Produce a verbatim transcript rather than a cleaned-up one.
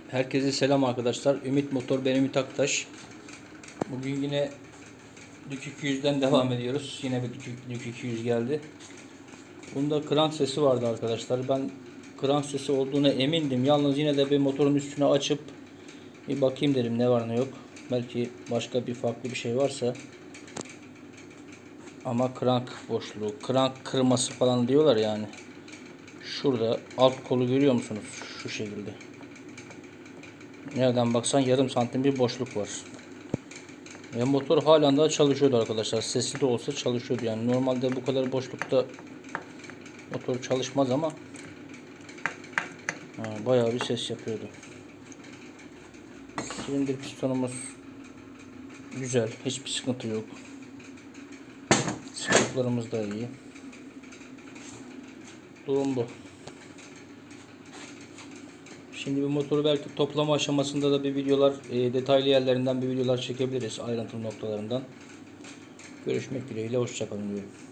Herkese selam arkadaşlar. Ümit Motor, ben Ümit Aktaş. Bugün yine Dük iki yüzden devam ediyoruz. Yine bir Dük, Dük iki yüz geldi. Bunda krank sesi vardı arkadaşlar. Ben krank sesi olduğuna emindim. Yalnız yine de bir motorun üstüne açıp bir bakayım dedim ne var ne yok. Belki başka bir farklı bir şey varsa. Ama krank boşluğu, krank kırması falan diyorlar yani. Şurada alt kolu görüyor musunuz? Şu şekilde. Nereden baksan yarım santim bir boşluk var. Ve motor halen daha çalışıyordu arkadaşlar. Sesli de olsa çalışıyordu. Yani normalde bu kadar boşlukta motor çalışmaz ama ha, bayağı bir ses yapıyordu. Silindir pistonumuz güzel. Hiçbir sıkıntı yok. Sıkıntılarımız da iyi. Durum bu. Şimdi bu motoru belki toplama aşamasında da bir videolar, e, detaylı yerlerinden bir videolar çekebiliriz. Ayrıntılı noktalarından. Görüşmek dileğiyle. Hoşça kalın diyorum.